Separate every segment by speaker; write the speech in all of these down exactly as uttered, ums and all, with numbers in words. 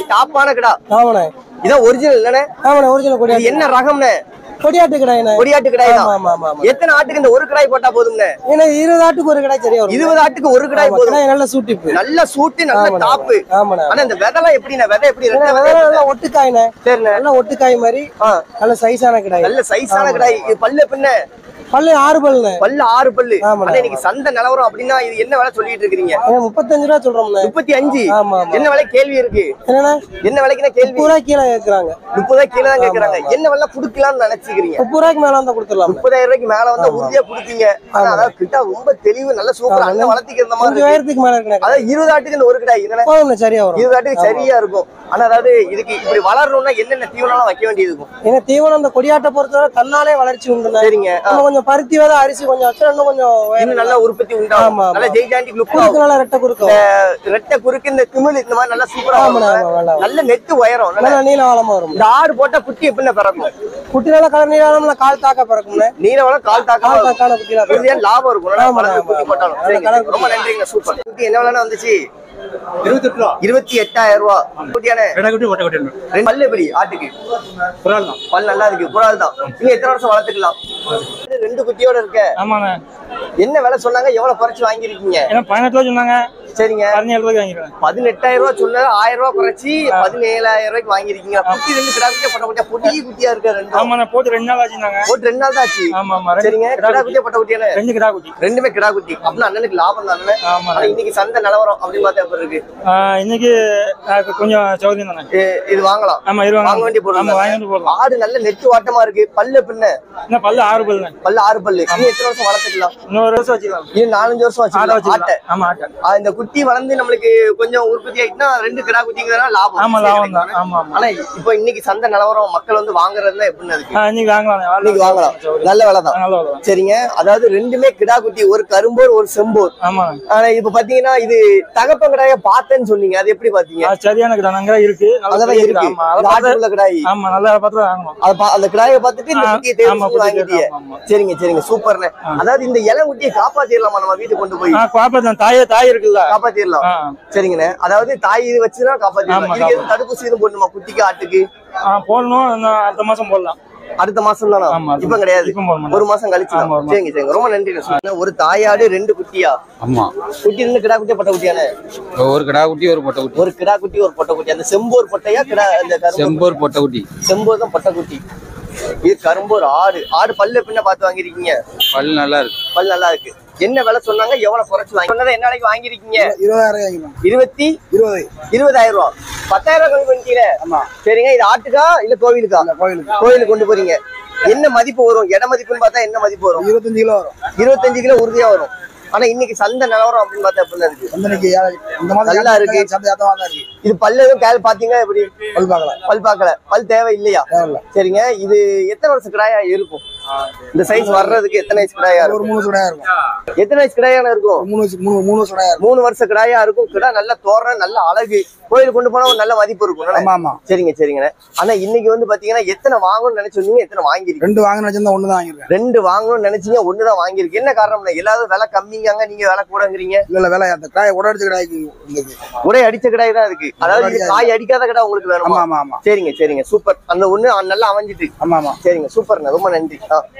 Speaker 1: டாப்பான கிடா.
Speaker 2: ஆமாண்ணே.
Speaker 1: இதான் ஒரிஜினல் இல்லனே?
Speaker 2: ஆமாண்ணே, ஒரிஜினல் கொடியாடு.
Speaker 1: என்ன ரகம்னே?
Speaker 2: கொடியாட்டு கிடாய்ண்ணே.
Speaker 1: கொடியாட்டு கிடாய் தான்.
Speaker 2: ஆமா ஆமா ஆமா.
Speaker 1: எத்தனை ஆட்டுக்கு இந்த ஒரு கிடாய் போட்டா போதும்னே?
Speaker 2: ஏன்னா இருபது ஆட்டுக்கு ஒரு கிடாய் சரியா வரும்.
Speaker 1: இருபது ஆட்டுக்கு ஒரு கிடாய் போதும்.
Speaker 2: நல்ல சூட்டிப்பு.
Speaker 1: நல்ல சூட்டு, நல்ல டாப்பு.
Speaker 2: ஆமாண்ணே.
Speaker 1: ஆனா இந்த விதைலாம் எப்படிண்ணே? விதை எப்படி ரெட்ட
Speaker 2: விதை? நல்லா ஒட்டுக்காய்ண்ணே.
Speaker 1: சரிண்ணே.
Speaker 2: நல்லா ஒட்டுக்காய் மாதிரி நல்ல சைஸான கிடாய்.
Speaker 1: நல்ல சைஸான கிடாய். இது பல்லு பின்ன
Speaker 2: பல்லு ஆறு பல்லுண்ணே.
Speaker 1: பல்லு ஆறு பல்லு. ஆனா இன்னைக்கு சந்தை நிலவரம் அப்படின்னா இது என்ன விலை சொல்லிட்டு இருக்கீங்க?
Speaker 2: முப்பத்தஞ்சு ரூபா சொல்றோம்ண்ணே.
Speaker 1: முப்பத்தி அஞ்சு.
Speaker 2: ஆமா.
Speaker 1: என்ன விலை கேள்வி இருக்கு?
Speaker 2: என்னண்ணே? என்ன
Speaker 1: விலைக்குன்னா கேள்வி?
Speaker 2: முப்பது ரூபாய் கீழே கேட்கறாங்க.
Speaker 1: முப்பது ரூபாய் கீழே தான் கேட்கறாங்க. என்ன விலை குடுக்கலாம்னு நினைச்சுக்கிறீங்க?
Speaker 2: முப்பது ரூபாய்க்கு மேல வந்தா கொடுத்துடலாம்.
Speaker 1: முப்பதாயிரம் ரூபாய்க்கு மேல வந்தா உறுதியா குடுப்பீங்க. ஆனா அதாவது கிட்ட ரொம்ப தெளிவு, நல்ல சூப்பர் அண்ணன் வளர்த்திக்கிற மாதிரி இருக்கு.
Speaker 2: ஆயிரத்துக்கு மேல இருக்கு.
Speaker 1: அதாவது இருபது ஆட்டுக்கு இந்த ஒரு கிடாய்
Speaker 2: போதும், சரியா வரும்.
Speaker 1: இருபது ஆட்டுக்கு சரியா இருக்கும். ஆனா அதாவது இதுக்கு இப்படி வளரணும்னா என்னென்ன தீவனம் வைக்க வேண்டியது இருக்கும்?
Speaker 2: ஏன்னா தீவனம் இந்த கொடியாட்டை பொறுத்தவரை தன்னாலே வளர்ச்சி உண்டு.
Speaker 1: சரிங்க.
Speaker 2: கொஞ்சம் பருத்தி விதை அரிசி கொஞ்சம் வச்சா இன்னும் கொஞ்சம்
Speaker 1: இன்னும் நல்ல உற்பத்தி உண்டாகும். நல்ல ஜெய்ஜாண்டிக் லுக் ஆகும்.
Speaker 2: நல்ல ரெட்டை குறுக்கு.
Speaker 1: ரெட்டை குறுக்கு இந்த திமிழ் இந்த மாதிரி நல்லா சூப்பரா வரும். நல்ல நெத்து உயரம்.
Speaker 2: நல்ல நீளவளமா வரும்.
Speaker 1: இந்த ஆடு போட்டா குட்டி எப்படின்னா பிறக்கும்?
Speaker 2: குட்டி நல்ல கலர் நீளவளம்ல கால் தாக்க பிறக்கும்ல.
Speaker 1: நீளவளம் கால் தாக்க
Speaker 2: தாக்கான குட்டி
Speaker 1: லாபம் இருக்கும். குட்டி போட்டாலும். ரொம்ப நன்றிங்க. சூப்பர். குட்டி என்ன விலைன்னு வந்துச்சு? இருபத்தி எட்டாயிரம் ரூபாய். குட்டியானே பல்லு எப்படி ஆட்டுக்கு? பல் நல்லா இருக்கு. குறால் தான். நீங்க எத்தனை வருஷம் வளர்த்துக்கலாம்? ரெண்டு குட்டியோட இருக்க.
Speaker 3: ஆமாண்ணே.
Speaker 1: என்ன விலை சொன்னாங்க? எவ்வளவு குறைச்சு வாங்கிருக்கீங்க?
Speaker 3: பதினெட்டு ரூபாய் சொன்னாங்க.
Speaker 1: சரிங்க.
Speaker 3: பதினேழு ரூபாய்க்கு வாங்கிருக்கேன்.
Speaker 1: பதினெட்டாயிரம் ரூபாய் சொன்ன ஆயிரம் ரூபாய் குறைச்சி பதினேழாயிரம் ரூபாய்க்கு வாங்கிருக்கீங்க. குட்டி ரெண்டு கிடா குட்டியா பட்ட குட்டியா பொடி குட்டியா இருக்கு. ரெண்டு.
Speaker 3: ஆமாண்ணே. போட்டு ரெண்டு நாள் ஆச்சுனாங்க.
Speaker 1: போட்டு ரெண்டு நாள் தான் ஆச்சு.
Speaker 3: ஆமா ஆமா.
Speaker 1: சரிங்க. கிடா குட்டியா பட்ட குட்டியானே?
Speaker 3: ரெண்டு கிடா குட்டி.
Speaker 1: ரெண்டுமே கிடா குட்டி. அப்படின்னா அண்ணனுக்கு லாபம் தானே? ஆமா. இன்னைக்கு சந்தை நிலவரம் அப்படின்னு பார்த்தா எப்படி இருக்கு?
Speaker 3: இன்னைக்கு கொஞ்சம் சௌகரியம் தானே.
Speaker 1: இது வாங்கலாம்.
Speaker 3: ஆமா, இது
Speaker 1: வாங்க வேண்டிய பொருள்.
Speaker 3: வாங்கிட்டு போகலாம்.
Speaker 1: ஆடு நல்ல நெட்டு வாட்டமா இருக்கு. பல்லு பின்ன
Speaker 3: என்ன பல்லு ஆறு பல்லு.
Speaker 1: பல்லு ஆறு பல்லு. இன்னும் எத்தனை வருஷம் வளர்த்துக்கலாம்?
Speaker 3: இன்னொரு வருஷம் வச்சுக்கலாம்.
Speaker 1: இன்னும் நாலஞ்சு வருஷம் வச்சுக்கலாம். ஆட்டை.
Speaker 3: ஆமா, ஆட்டை.
Speaker 1: இந்த குட்டி வளர்ந்து நம்மளுக்கு கொஞ்சம் உற்பத்தி ஆயிட்டுனா ரெண்டு கிடா குட்டிங்கிறதுனால லாபம்.
Speaker 3: ஆமா, லாபம் தான். ஆமா ஆமா.
Speaker 1: ஆனா இப்போ இன்னைக்கு சந்தை நிலவரம் மக்கள் வந்து வாங்குறதுல எப்படின்னு இருக்கு?
Speaker 3: இன்னைக்கு வாங்கலாம்.
Speaker 1: இன்னைக்கு வாங்கலாம். நல்ல விலை தான். சரிங்க. அதாவது ரெண்டுமே கிடா குட்டி. ஒரு கரும்போர் ஒரு செம்போர்.
Speaker 3: ஆமா.
Speaker 1: ஆனா இப்ப பாத்தீங்கன்னா இது தகப்ப கிடாய பார்த்தேன்னு சொன்னீங்க. அது எப்படி பாத்தீங்க?
Speaker 3: சரியான கிடா அங்க இருக்கு.
Speaker 1: அதான் இருக்கு. ஆட்டுக்குள்ள கிடாய்.
Speaker 3: ஆமா, நல்லா பார்த்து வாங்கணும்.
Speaker 1: அந்த கிடாயை பார்த்துட்டு இந்த குட்டியை தேர்வு வாங்கிட்டீங்க. சரிங்க சரிங்க. சூப்பர்ண்ணே. அதாவது இந்த இலை குட்டியை காப்பாத்திடலாமா நம்ம வீட்டுக்கு கொண்டு போய்?
Speaker 3: காப்பாத்தலாம். தாயே தாய் இருக்குல்ல, காப்பாத்திடலாம்.
Speaker 1: சரிங்கண்ணே. அதாவது தாய் இது வச்சுதான் காப்பாத்திடலாம். இதுக்கு எதுவும் தடுப்பூசி எதுவும் போடணுமா குட்டிக்கு ஆட்டுக்கு?
Speaker 3: போடணும். அடுத்த மாசம் போடலாம்.
Speaker 1: அடுத்த மாசம் தானா? இப்ப கிடையாது, ஒரு மாசம் கழிச்சு. சரிங்க சரிங்க. ரொம்ப நன்றி. ஒரு தாயாடு ரெண்டு குட்டியா? ஆமா. குட்டி இருந்து கிடா குட்டியா பொட்டை குட்டியானே? ஒரு கிடா குட்டி ஒரு பொட்டை குட்டி. ஒரு கிடா குட்டி ஒரு பொட்டை குட்டி. அந்த செம்போர் பொட்டையா கிடா? அந்த செம்போர் பொட்டை குட்டி. செம்போர் தான் பொட்டை குட்டி. இது கரும்போர் ஆடு. ஆடு பல்லு பின்ன பார்த்து வாங்கிருக்கீங்க? பல்லு நல்லா இருக்கு. பல்லு நல்லா இருக்கு. என்ன விலை சொன்னாங்க? எவ்வளவு குறைச்சு வாங்கி சொன்னதை என்ன விலைக்கு வாங்கிருக்கீங்க? இருபதாயிரம். இருபத்தி இருபது இருபதாயிரம் ரூபாய். பத்தாயிரம் ரூபாய் கம்மி பண்ணிட்டீங்க. ஆமா. சரிங்க. இது ஆட்டுக்கா இல்ல கோவிலுக்கா? கோவிலுக்கு. கோவிலுக்கு கொண்டு போறீங்க. என்ன மதிப்பு வரும்? இட மதிப்புன்னு பார்த்தா என்ன மதிப்பு வரும்? இருபத்தஞ்சு கிலோ வரும். இருபத்தஞ்சு கிலோ உறுதியா வரும். ஆனா இன்னைக்கு சந்தை நிலவரம் அப்படின்னு பார்த்தா எப்படி இருக்கு? நல்லா இருக்கு. இது பல்லு கேள் பாத்தீங்க எப்படி? பல் பார்க்கல. பல் பார்க்கல. பல் தேவை இல்லையா? சரிங்க. இது எத்தனை வருஷம் கிடாயா இருக்கும்? இந்த சைஸ் வர்றதுக்கு எத்தனை வயசு கிடாயா இருக்கும்? ஒரு மூணு கிடாயா இருக்கும். எத்தனை வயசு கிடாயா இருக்கும்? மூணு மூணு வருஷம் மூணு வருஷம் கிடாயா இருக்கும். கிடா நல்ல தோரணை, நல்ல அழகு. கோயிலுக்கு கொண்டு போனா ஒரு நல்ல மதிப்பு இருக்கும். சரிங்க சரிங்க. ஆனா இன்னைக்கு வந்து பாத்தீங்கன்னா எத்தனை வாங்கணும்னு நினைச்சீங்க? எத்தனை வாங்கிருக்கீங்க? ரெண்டு வாங்கணும்னு நினைச்சா ஒண்ணுதான் வாங்கிருக்கேன். ரெண்டு வாங்கணும்னு நினைச்சீங்க, ஒண்ணுதான் வாங்கிருக்கு. என்ன காரணம்? எல்லாரும் விலை கம்மிங்க, நீங்க விலை கூடங்கிறீங்க. இல்ல விலை அந்த காய் உடை அடிச்ச கிடாய்க்கு உடை அடிச்ச கிடாய் தான் இருக்கு. அதாவது காய் அடிக்காத கிடா உங்களுக்கு வேணுமா? ஆமா ஆமா. சரிங்க சரிங்க. சூப்பர். அந்த ஒண்ணு நல்லா அமைஞ்சிட்டு. ஆமா ஆமா. சரிங்க. சூப்பர்ண்ணா. ரொம்ப நன்றி.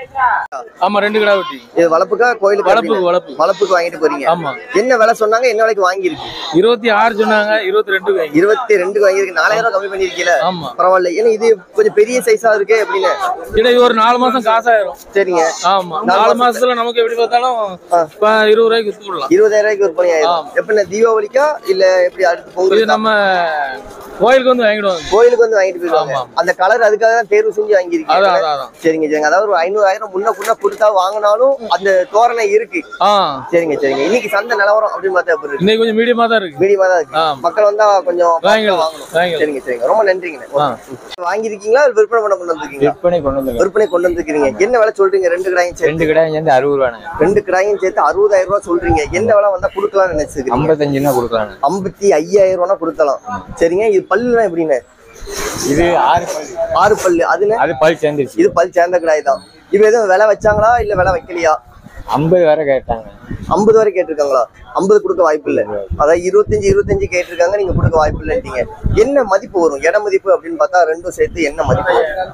Speaker 3: ஆமா. ரெண்டு கிடா வெட்டி. இது
Speaker 1: வளப்புக்கா கோயிலுக்கு?
Speaker 3: வளப்புக்கு. வளப்பு
Speaker 1: வளப்புக்கு வாங்கிட்டு போறீங்க. ஆமா. என்ன விலை சொன்னாங்க? என்ன விலைக்கு வாங்கிருக்கு?
Speaker 3: இருபத்தி ஆறு சொன்னாங்க. இருபத்தி ரெண்டு
Speaker 1: இருபத்தி ரெண்டுக்கு வாங்கிருக்கு. நாலாயிரம் கம்மி பண்ணிருக்கீங்க. ஆமா. பரவாயில்ல. ஏன்னா இது கொஞ்சம் பெரிய சைஸா இருக்கு அப்படின்னு.
Speaker 3: இது ஒரு நாலு மாசம் காசாயிரும். சரிங்க. ஆமா. நாலு மாசத்துல நமக்கு எப்படி பார்த்தாலும் இருபது ரூபாய்க்கு வித்து போடலாம். இருபதாயிரம் ரூபாய்க்கு விற்பனை ஆயிரும். எப்படி தீபாவளிக்கா இல்ல எப்படி அடுத்து பொங்கல்? நம்ம கோயிலுக்கு வந்து வாங்கிடுவாங்க. கோயிலுக்கு வந்து வாங்கிட்டு போயிடுவாங்க. அந்த கலர் அதுக்காக தான் தேர்வு செஞ்சு வாங்கிருக்கீங்க. சரிங்க சரிங்க. அதாவது ஒரு ஐநூறாயிரம் முன்ன புண்ண கொடுத்தா வாங்கினாலும் அந்த தோரணை இருக்கு. சரிங்க சரிங்க. இன்னைக்கு சந்தை நிலவரம் அப்படின்னு பார்த்தா எப்படி? இன்னைக்கு கொஞ்சம் மீடியமா தான் இருக்கு. மீடியமா தான் இருக்கு. மக்கள் வந்தா கொஞ்சம் வாங்கணும். சரிங்க சரிங்க. ரொம்ப நன்றிங்க. வாங்கிருக்கீங்களா விற்பனை பண்ண கொண்டு வந்திருக்கீங்க? விற்பனை கொண்டு வந்து விற்பனை கொண்டு வந்துருக்கீங்க. என்ன விலை சொல்றீங்க? ரெண்டு கிடாயும் சேர்த்து? ரெண்டு கிடாயும் சேர்த்து அறுபது ரூபாய். ரெண்டு கிடாயும் சேர்த்து அறுபதாயிரம் ரூபாய் சொல்றீங்க. என்ன விலை வந்தா கொடுக்கலாம்னு நினைச்சிருக்கீங்க? ஐம்பத்தஞ்சு ரூபா கொடுக்கலாம். ஐம்பத்தி ஐயாயிரம் ரூபாய் கொடுக்கலாம். சரிங்க. இது பல்லுலாம் எப்படின்னு? இது ஆறு பல்லு. ஆறு பல்லு. அதுல அது பல் சேர்ந்துருச்சு. இது பல் சேர்ந்த கிடாய் தான். இது எதுவும் விலை வச்சாங்களா இல்ல விலை வைக்கலையா? ஐம்பது வரை கேட்டாங்க.
Speaker 1: ஐம்பது வரை கேட்டிருக்காங்களா? ஐம்பது கொடுக்க வாய்ப்பு இல்ல. அதாவது இருபத்தஞ்சு இருபத்தஞ்சு கேட்டிருக்காங்க, நீங்க கொடுக்க வாய்ப்பு இல்லைட்டீங்க. என்ன மதிப்பு வரும் இட மதிப்பு அப்படின்னு பார்த்தா ரெண்டும் சேர்த்து என்ன மதிப்பு?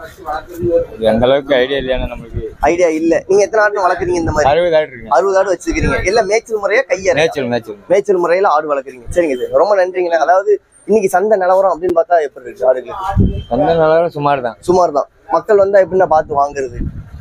Speaker 4: எந்த அளவுக்கு ஐடியா இல்லையா நமக்கு?
Speaker 1: ஐடியா இல்ல. நீங்க எத்தனை ஆடு வளர்க்குறீங்க? இந்த மாதிரி
Speaker 4: அறுபது ஆடு இருக்கு.
Speaker 1: அறுபது ஆடு வச்சிருக்கீங்க. எல்லாம் மேய்ச்சல் முறையா கையா?
Speaker 4: மேய்ச்சல் மேய்ச்சல்
Speaker 1: மேய்ச்சல் முறையில ஆடு வளர்க்குறீங்க. சரிங்க சார், ரொம்ப நன்றிங்கண்ணா. அதாவது இன்னைக்கு சந்தை நிலவரம் அப்படின்னு பார்த்தா எப்படி இருக்கு ஆடுகளுக்கு?
Speaker 4: சந்தை நிலவரம் சுமார் தான்.
Speaker 1: சுமார் தான். மக்கள் வந்தா எப்படின்னா பார்த்து வாங்குறது?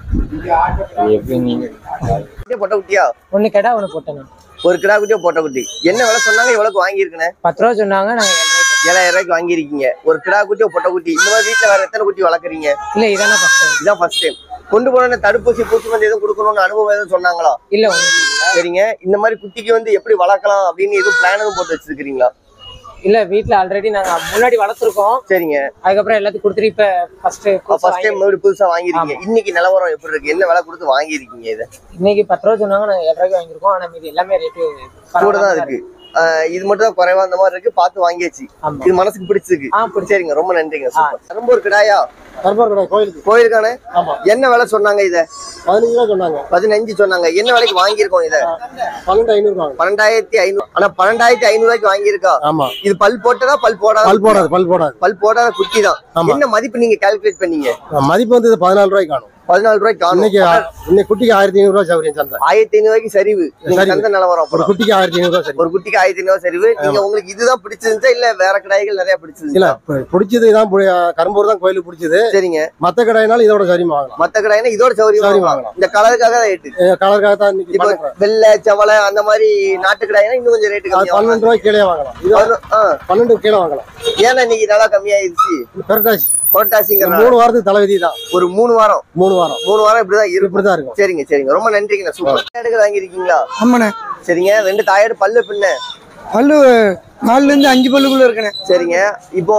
Speaker 4: எப்படி நீங்க
Speaker 1: பொட்டை குட்டியா?
Speaker 2: ஒண்ணு கடா ஒண்ணு போட்டேன்.
Speaker 1: ஒரு கிடா குட்டியா பொட்டை குட்டி என்ன விலை சொன்னாங்க? எவ்வளவுக்கு வாங்கியிருக்கேன்?
Speaker 2: பத்து ரூபா சொன்னாங்க, நாங்க
Speaker 1: ஏழாயிரம் ரூபாய்க்கு வாங்கியிருக்கீங்க. ஒரு கிடா குட்டியோ பொட்டை குட்டி. இந்த மாதிரி வீட்டுல வேற எத்தனை குட்டி வளர்க்குறீங்க?
Speaker 2: இல்ல இதான ஃபர்ஸ்ட் டைம்.
Speaker 1: இதான் ஃபர்ஸ்ட் டைம். கொண்டு போன தடுப்பூசி பூச்சி மருந்து எதுவும் கொடுக்கணும்னு அனுபவம் எதுவும் சொன்னாங்களா?
Speaker 2: இல்ல.
Speaker 1: சரிங்க, இந்த மாதிரி குட்டிக்கு வந்து எப்படி வளர்க்கலாம் அப்படின்னு எதுவும் பிளான் எதுவும் போட்டு வச்சிருக்கீங்களா?
Speaker 2: இல்ல, வீட்ல ஆல்ரெடி நாங்க முன்னாடி வளர்த்துருக்கோம்.
Speaker 1: சரிங்க,
Speaker 2: அதுக்கப்புறம் எல்லாத்தையும் கொடுத்துட்டு இப்ப ஃபர்ஸ்ட்
Speaker 1: ஃபர்ஸ்ட் டைம் மறுபடியும் புதுசா வாங்கிருக்கீங்க. இன்னைக்கு நிலவரம் எப்படி இருக்கு? என்ன விலை கொடுத்து வாங்கிருக்கீங்க? இதை
Speaker 2: இன்னைக்கு பத்து ரூபா சொன்னாங்க, நாங்க ஏழு ரூபாய்க்கு வாங்கிருக்கோம். ஆனா மீதி எல்லாமே ரேட்டு
Speaker 1: கூட தான் இருக்கு. இது மட்டும் தான் குறைவா அந்த மாதிரி இருக்கு. பார்த்து வாங்கியாச்சு. இது மனசுக்கு பிடிச்சிருக்கு. சரிங்க, ரொம்ப நன்றிங்க. கரும்பூர் கிடாயா?
Speaker 2: கரும்பூர் கிடாய் கோயிலுக்கு
Speaker 1: கோயிலுக்கான என்ன விலை சொன்னாங்க? இத
Speaker 2: பதினஞ்சு ரூபா சொன்னாங்க.
Speaker 1: பதினஞ்சு சொன்னாங்க. என்ன விலைக்கு வாங்கியிருக்கோம்? இத
Speaker 2: பன்னெண்டு ஐநூறு
Speaker 1: பன்னெண்டாயிரத்தி ஐநூறு. ஆனா பன்னெண்டாயிரத்தி ஐநூறு ரூபாய்க்கு வாங்கியிருக்கா?
Speaker 2: ஆமா.
Speaker 1: இது பல் போட்டதா பல் போடாத?
Speaker 2: பல் போடாது. பல் போடாது.
Speaker 1: பல் போடாத குட்டி தான். என்ன மதிப்பு நீங்க கால்குலேட் பண்ணீங்க?
Speaker 2: மதிப்பு வந்து பதினாலு ரூபாய்க்கு காணும்.
Speaker 1: பதினாலு ரூபாய்க்கு காணும்.
Speaker 2: இன்னைக்கு குட்டிக்கு ஆயிரத்தி ஐநூறு ரூபாய் சௌரியம் சந்தை.
Speaker 1: ஆயிரத்தி ஐநூறு ரூபாய்க்கு சரிவு. சந்தை நிலவரம்
Speaker 2: ஒரு குட்டிக்கு ஆயிரத்தி ஐநூறு ரூபாய்.
Speaker 1: ஒரு குட்டிக்கு ஆயிரத்தி ஐநூறு சரிவு. நீங்க உங்களுக்கு இதுதான் பிடிச்சிருந்துச்சா இல்ல வேற கடாய்கள் நிறைய பிடிச்சிருந்துச்சு?
Speaker 2: இல்ல, பிடிச்சது இதான். கரும்பூர் தான் கோயிலுக்கு பிடிச்சது.
Speaker 1: சரிங்க.
Speaker 2: மத்த கடாயினாலும் இதோட சௌரியம் வாங்கலாம்.
Speaker 1: மத்த கடாயினா இதோட சௌரியம் வாங்கலாம். இந்த கலருக்காக தான் ரேட்டு.
Speaker 2: கலருக்காக தான் இன்னைக்கு.
Speaker 1: இப்ப வெள்ளை செவலை அந்த மாதிரி நாட்டு கடாயினா இன்னும் கொஞ்சம் ரேட்டு கம்மி.
Speaker 2: பன்னெண்டு ரூபாய் கீழே வாங்கலாம். பன்னெண்டு கீழே வாங்கலாம்.
Speaker 1: ஏன்னா இன்னைக்கு நல்லா கம்மியாயிருச்சு.
Speaker 2: புரட்டாசி
Speaker 1: புரட்டாசிங்க
Speaker 2: மூணு வாரத்துக்கு தலைவிதி தான்.
Speaker 1: ஒரு மூணு வாரம்
Speaker 2: மூணு வாரம்
Speaker 1: மூணு வாரம் இப்படிதான்
Speaker 2: இப்படிதான் இருக்கும்.
Speaker 1: சரிங்க சரிங்க, ரொம்ப நன்றிங்க. சூப்பர். தாயாடுகள் வாங்கிருக்கீங்களா?
Speaker 2: ஆமாண்ணே.
Speaker 1: சரிங்க, ரெண்டு தாயாடு பல்லு பின்ன
Speaker 2: பல்லு நாலுல இருந்து அஞ்சு பல்லுக்குள்ள இருக்கேன்.
Speaker 1: சரிங்க, இப்போ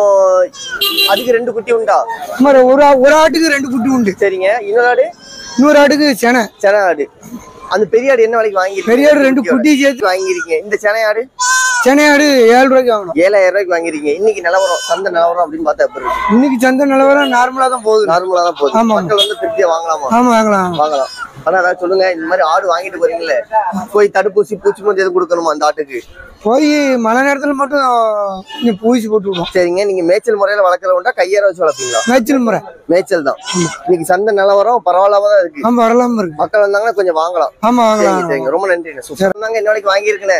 Speaker 1: அதுக்கு ரெண்டு குட்டி உண்டா?
Speaker 2: ஒரு ஒரு ஆட்டுக்கு ரெண்டு குட்டி உண்டு.
Speaker 1: சரிங்க, இன்னொரு ஆடு?
Speaker 2: இன்னொரு ஆட்டுக்கு செனை.
Speaker 1: செனை ஆடு. அந்த பெரிய ஆடு என்ன விலைக்கு வாங்கி?
Speaker 2: பெரிய ஆடு ரெண்டு குட்டி சேர்த்து
Speaker 1: வாங்கிருக்கீங்க. இந்த செனை ஆடு?
Speaker 2: செனை ஆடு ஏழு ரூபாய்க்கு வாங்கணும்.
Speaker 1: ஏழாயிரம் ரூபாய்க்கு வாங்கிருக்கீங்க. இன்னைக்கு நிலவரம் சந்தை நிலவரம் அப்படின்னு பார்த்தா எப்படி இருக்கு?
Speaker 2: இன்னைக்கு சந்தை நிலவரம் நார்மலா தான் போகுது.
Speaker 1: நார்மலா தான் போகுது. மக்கள் வந்து திருப்தியா வாங்கலாமா?
Speaker 2: ஆமா, வாங்கலாம்
Speaker 1: வாங்கலாம். ஆனா அதான் சொல்லுங்க, இந்த மாதிரி ஆடு வாங்கிட்டு போறீங்களே, போய் தடுப்பூசி பூச்சி மருந்து எதுவும் கொடுக்கணுமா அந்த ஆட்டுக்கு?
Speaker 2: போய் மழை நேரத்துல மட்டும் பூசி போட்டு விடுவோம்.
Speaker 1: சரிங்க, நீங்க மேய்ச்சல் முறையில வளர்க்கறவண்டா கையார வச்சு வளர்ப்பீங்களா?
Speaker 2: மேய்ச்சல் முறை.
Speaker 1: மேய்ச்சல் தான். இன்னைக்கு சந்தை நிலவரம் பரவாயில்லாம தான் இருக்கு.
Speaker 2: ஆமா, வரலாம இருக்கு.
Speaker 1: மக்கள் வந்தாங்கன்னா கொஞ்சம் வாங்கலாம்.
Speaker 2: ஆமா, வாங்கலாம்.
Speaker 1: சரிங்க, ரொம்ப நன்றிங்க. சொன்னாங்க என்ன வரைக்கும் வாங்கியிருக்கேன்?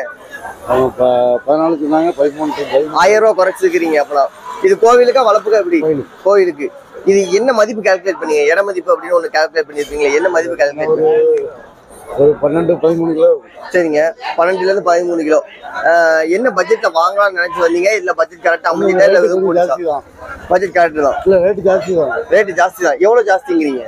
Speaker 4: பதினாலு சொன்னாங்க.
Speaker 1: ஆயிரம் ரூபாய் குறைச்சிருக்கிறீங்க. அப்பலாம் இது கோவிலுக்கா வளர்ப்புக்கா? எப்படி? கோவிலுக்கு. இது என்ன மதிப்பு கால்குலேட் பண்ணீங்க? இட மதிப்பு அப்படின்னு ஒண்ணு கால்குலேட் பண்ணிருப்பீங்களா? என்ன மதிப்பு கால்குலேட் பண்ணீங்க?
Speaker 4: ஒரு பன்னெண்டு பதிமூணு கிலோ.
Speaker 1: சரிங்க, பன்னெண்டுல இருந்து பதிமூணு கிலோ. என்ன பட்ஜெட்ல வாங்கலாம்னு நினைச்சு வந்தீங்க? இல்ல பட்ஜெட் கரெக்டா அமைஞ்சிட்டா இல்ல எதுவும் போடுச்சா? பட்ஜெட் கரெக்ட் தான்.
Speaker 4: இல்ல, ரேட் ஜாஸ்தி தான்.
Speaker 1: ரேட் ஜாஸ்தி தான். எவ்வளவு ஜாஸ்திங்கிறீங்க?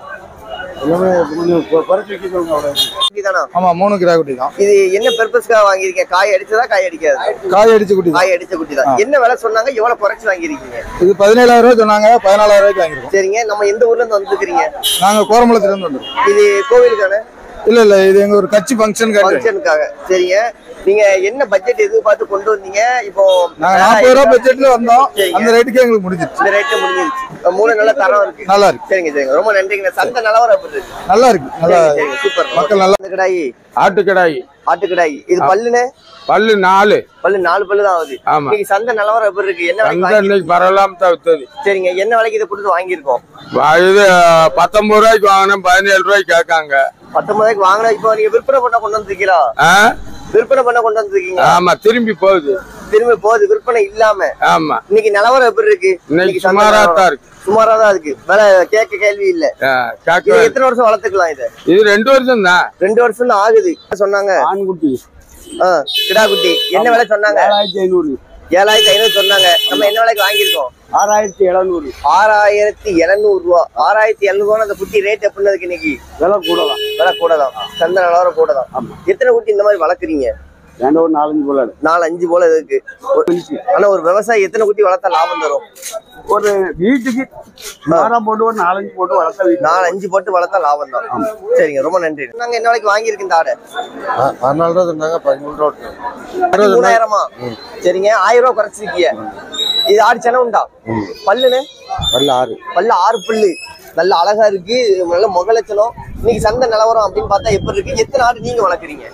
Speaker 4: ஆமா, மூணு கிலோ குட்டி தான்.
Speaker 1: இது என்ன பர்பஸ்க்காக வாங்கிருக்கீங்க? காய் அடிச்சதா காய் அடிக்காது?
Speaker 4: காய் அடிச்ச குட்டி.
Speaker 1: காய் அடிச்ச குட்டி தான். என்ன விலை சொன்னாங்க? எவ்வளவு குறைச்சு வாங்கிருக்கீங்க?
Speaker 4: இது பதினேழாயிரம் ரூபாய் சொன்னாங்க. பதினாலாயிரம் ரூபாய்க்கு வாங்கிருக்கோம்.
Speaker 1: சரிங்க, நம்ம எந்த ஊர்ல இருந்து வந்துருக்கீங்க?
Speaker 4: நாங்க கோரமலத்துல இருந்து வந்துருக்கோம்.
Speaker 1: இது கோவிலுக்கான?
Speaker 4: இல்ல இல்ல, இது எங்க ஒரு கட்சி ஃபங்க்ஷனுக்காக.
Speaker 1: சரிங்க, நீங்க என்ன பட்ஜெட் எதிர்பார்த்து கொண்டு வந்தீங்க? இப்போ
Speaker 4: நாங்க நாற்பது ரூபாய் பட்ஜெட்ல வந்தோம். அந்த ரேட்டுக்கு எங்களுக்கு முடிஞ்சிருச்சு.
Speaker 1: இந்த ரேட்டு முடிஞ்சிருச்சு. மூணு நல்ல தரம் இருக்கு.
Speaker 4: நல்லா இருக்கு.
Speaker 1: சரிங்க சரிங்க, ரொம்ப நன்றிங்க. சந்தை நிலவரம் எப்படி இருக்கு?
Speaker 4: நல்லா இருக்கு. நல்லா
Speaker 1: சூப்பர்.
Speaker 4: மக்கள் நல்லா.
Speaker 1: கடாயி
Speaker 4: ஆட்டு கடாயி.
Speaker 1: ஆட்டு கடாயி. இது பல்லுனே?
Speaker 4: பல்லு நாலு.
Speaker 1: பல்லு நாலு பல்லு தான் ஆகுது. இன்னைக்கு சந்தை நிலவரம் எப்படி இருக்கு? என்ன
Speaker 4: இன்னைக்கு பரவாயில்லாம தான் வித்தது.
Speaker 1: சரிங்க, என்ன விலைக்கு இதை கொடுத்து வாங்கியிருக்கோம்?
Speaker 4: இது பத்தொன்பது ரூபாய்க்கு வாங்கினேன். பதினேழு ரூபாய்க்கு கேட்காங்க.
Speaker 1: பத்தொன்பது ரூபாய்க்கு வாங்கினா இப்போ நீங்க விற்பனை பண்ண கொண்டு வந்துருக்கீங்களா? விற்பனை பண்ண கொண்டு வந்துருக்கீங்க?
Speaker 4: ஆமா, திரும்பி போகுது.
Speaker 1: திரும்பி போகுது விற்பனை இல்லாம.
Speaker 4: ஆமா,
Speaker 1: இன்னைக்கு நிலவரம் எப்படி இருக்கு?
Speaker 4: இன்னைக்கு சுமாரா தான் இருக்கு.
Speaker 1: சுமாரா தான் இருக்கு. விலை கேட்க கேள்வி இல்ல. எத்தனை வருஷம் வளர்த்துக்கலாம் இதை? இது
Speaker 4: ரெண்டு வருஷம் தான்.
Speaker 1: ரெண்டு வருஷம் தான் ஆகுது சொன்னாங்க.
Speaker 4: ஆண்குட்டி.
Speaker 1: ஆஹ் கிடா குட்டி. என்ன விலை சொன்னாங்க?
Speaker 4: ஏழாயிரத்தி ஐநூறு.
Speaker 1: ஏழாயிரத்தி ஐநூறு சொன்னாங்க. நம்ம என்ன விலைக்கு வாங்கியிருக்கோம்?
Speaker 4: ஆறாயிரத்தி எழுநூறு.
Speaker 1: ஆறாயிரத்தி எழுநூறு ரூபா. ஆறாயிரத்தி எழுநூறு ரூபா. அந்த குட்டி ரேட் எப்படி இருக்கு இன்னைக்கு?
Speaker 4: விலை கூடலாம்.
Speaker 1: விலை கூட தான். சந்தை நிலவரம் கூட தான். எத்தனை குட்டி இந்த மாதிரி வளர்க்குறீங்க?
Speaker 4: ரெண்டு ஒரு நாலஞ்சு போல.
Speaker 1: நாலு அஞ்சு போல இருக்கு. ஆனா ஒரு விவசாயி எத்தனை குட்டி வளர்த்தா லாபம் தரும்?
Speaker 4: ஒரு வீட்டுக்கு போட்டு ஒரு நாலஞ்சு போட்டு வளர்த்தா
Speaker 1: நாலு அஞ்சு போட்டு வளர்த்தா லாபம் தான். சரிங்க, ரொம்ப நன்றி. நாங்க என்ன விலைக்கு வாங்கியிருக்கு இந்த ஆடை?
Speaker 4: பதினாலு ரூபா சொன்னாங்க. பதிமூணு ரூபா.
Speaker 1: மூணாயிரமா? சரிங்க, ஆயிரம் ரூபாய் குறைச்சிருக்கீங்க. இது ஆடு சென உண்டா? பல்லுன்னு?
Speaker 4: பல்லு ஆறு.
Speaker 1: பல்லு ஆறு பல்லு. நல்ல அழகா இருக்கு. நல்ல முக லட்சணம். இன்னைக்கு சந்தை நிலவரம் அப்படின்னு பார்த்தா எப்படி இருக்கு? எத்தனை ஆடு நீங்க வளர்க்குறீங்க?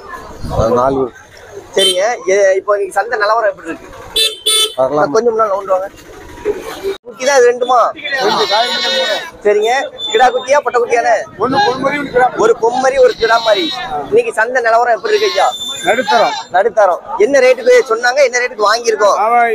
Speaker 1: நாலு. சரிங்க, இப்போ நீங்க சந்தை நிலவரம் எப்படி இருக்கு? கொஞ்சம் முன்னாடி நோண்டுவாங்க. குட்டி தான் இது ரெண்டுமா? சரிங்க, கிடா குட்டியா பொட்டை குட்டியானே? ஒரு பொம்மரி ஒரு கிடா மாதிரி. இன்னைக்கு சந்தை நிலவரம் எப்படி இருக்கு ஐயா?
Speaker 4: நடுத்தரம்.
Speaker 1: நடுத்தரம். என்ன ரேட்டுக்கு சொன்னாங்க, என்ன ரேட்டுக்கு வாங்கியிருக்கோம்?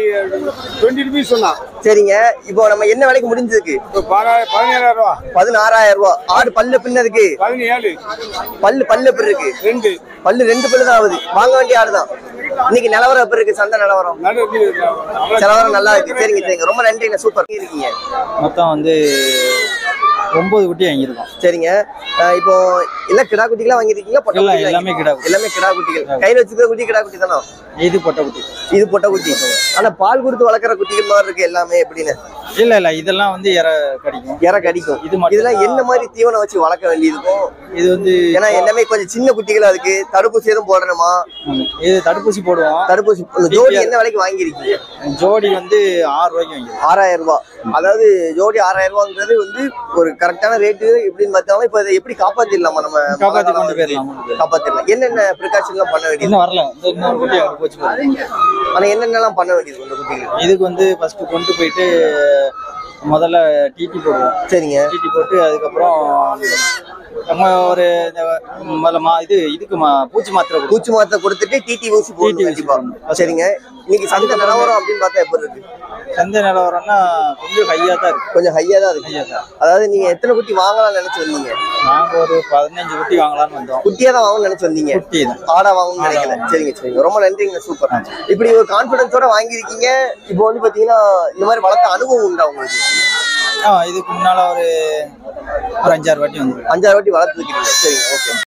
Speaker 1: சரிங்க, இப்போ நம்ம என்ன விலைக்கு முடிஞ்சதுக்கு?
Speaker 4: பதினேழாயிரம் ரூபா.
Speaker 1: பதினாறாயிரம் ரூபாய். ஆடு பல்லு பின்னதுக்கு
Speaker 4: பதினேழு.
Speaker 1: பல்லு பல்லு எப்படி இருக்கு?
Speaker 4: ரெண்டு
Speaker 1: பல்லு ரெண்டு பல்லு தான் ஆகுது. வாங்க வேண்டிய ஆடுதான். இன்னைக்கு நிலவரம் எப்படி இருக்கு? சந்தை நிலவரம் நிலவரம் நல்லா இருக்கு. சரிங்க சரிங்க, ரொம்ப நன்றிங்க, சூப்பர் இருக்கீங்க.
Speaker 5: மொத்தம் வந்து ஒன்பது குட்டி வாங்கியிருக்கோம்.
Speaker 1: சரிங்க, இப்போ எல்லாம் கிடா குட்டிகளா வாங்கிருக்கீங்களா?
Speaker 5: எல்லாமே கிடா
Speaker 1: எல்லாமே கிடா குட்டிகள். கையில வச்சுக்கிற குட்டி கிடா குட்டி தானே?
Speaker 5: இது பொட்டை குட்டி.
Speaker 1: இது பொட்டை குட்டி. ஆனா பால் கொடுத்து வளர்க்குற குட்டிகள் மாதிரி இருக்கு எல்லாமே. எப்படின்னு?
Speaker 5: இல்ல இல்ல, இதெல்லாம் வந்து இற கடிக்கும்.
Speaker 1: இற கடிக்கும்.
Speaker 5: இது
Speaker 1: இதெல்லாம் என்ன மாதிரி தீவனம் வச்சு வளர்க்க வேண்டியிருக்கும்?
Speaker 5: இது வந்து
Speaker 1: ஏன்னா எல்லாமே கொஞ்சம் சின்ன குட்டிகளா இருக்கு. தடுப்பூசி எதுவும் போடணுமா?
Speaker 5: இது தடுப்பூசி போடுவோம்.
Speaker 1: தடுப்பூசி. ஜோடி என்ன விலைக்கு வாங்கிருக்கீங்க?
Speaker 5: ஜோடி வந்து ஆறு ரூபாய்க்கு வாங்கிருக்கோம்.
Speaker 1: ஆறாயிரம் ரூபாய். அதாவது ஜோடி ஆறாயிரம் ரூபாங்கிறது வந்து ஒரு கரெக்டான ரேட்டு. எப்படின்னு பார்த்தாலும் இப்ப இதை எப்படி காப்பாத்திடலாமா? நம்ம
Speaker 5: காப்பாத்தி கொண்டு போயிடலாம்.
Speaker 1: காப்பாத்திடலாம். என்னென்ன ப்ரிகாஷன் எல்லாம் பண்ண வேண்டியது?
Speaker 5: இன்னும் வரல. இன்னொரு குட்டி அங்க போச்சு.
Speaker 1: ஆனா என்னென்னலாம் பண்ண வேண்டியது இந்த குட்டிகளுக்கு?
Speaker 5: இதுக்கு வந்து ஃபர்ஸ்ட் கொண்டு போயிட்டு முதல்ல டிடி போடுவோம்.
Speaker 1: சரிங்க,
Speaker 5: டிடி போட்டு அதுக்கப்புறம் நம்ம ஒரு இது இதுக்கு பூச்சி மாத்திரை
Speaker 1: பூச்சி மாத்திரை கொடுத்துட்டு டிடி ஊசி போட்டு கண்டிப்பா. சரிங்க, இன்னைக்கு சந்தை நிலவரம் அப்படின்னு பார்த்தா எப்படி இருக்கு?
Speaker 5: சந்தை நிலவரம்னா கொஞ்சம் ஹையா தான் இருக்கு.
Speaker 1: கொஞ்சம் ஹையா தான் இருக்கு. அதாவது நீங்க எத்தனை குட்டி வாங்கலாம்னு நினைச்சு வந்தீங்க?
Speaker 5: நாங்க ஒரு பதினஞ்சு குட்டி வாங்கலாம்னு வந்தோம்.
Speaker 1: குட்டியா தான் வாங்கணும்னு நினைச்சு வந்தீங்க?
Speaker 5: குட்டி தான்.
Speaker 1: ஆடா வாங்கணும்னு நினைக்கல. சரிங்க சரிங்க, ரொம்ப நன்றிங்க, சூப்பர். இப்படி ஒரு கான்பிடன்ஸோட வாங்கியிருக்கீங்க. இப்போ வந்து பாத்தீங்கன்னா இந்த மாதிரி வளர்த்த அனுபவம் உண்டா உங்களுக்கு?
Speaker 5: இதுக்கு முன்னால ஒரு அஞ்சாறு வாட்டி வந்து
Speaker 1: அஞ்சாறு வாட்டி வளர்த்துருக்கீங்க. சரிங்க, ஓகே.